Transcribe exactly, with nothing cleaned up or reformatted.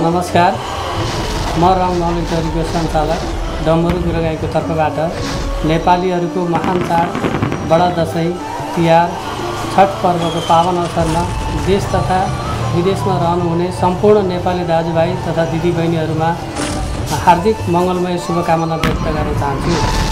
नमस्कार, म रामनवमी टोलीको सञ्चालक डम्बरू गुरुगाईको तर्फबाट नेपालीहरूको महान चाड बडा दशैं तिहार छठ पर्वको पावन अवसरमा देश तथा विदेशमा रहनुहुने सम्पूर्ण नेपाली दाजुभाइ तथा दिदीबहिनीहरूमा हार्दिक मङ्गलमय शुभकामना व्यक्त गर्न चाहन्छु।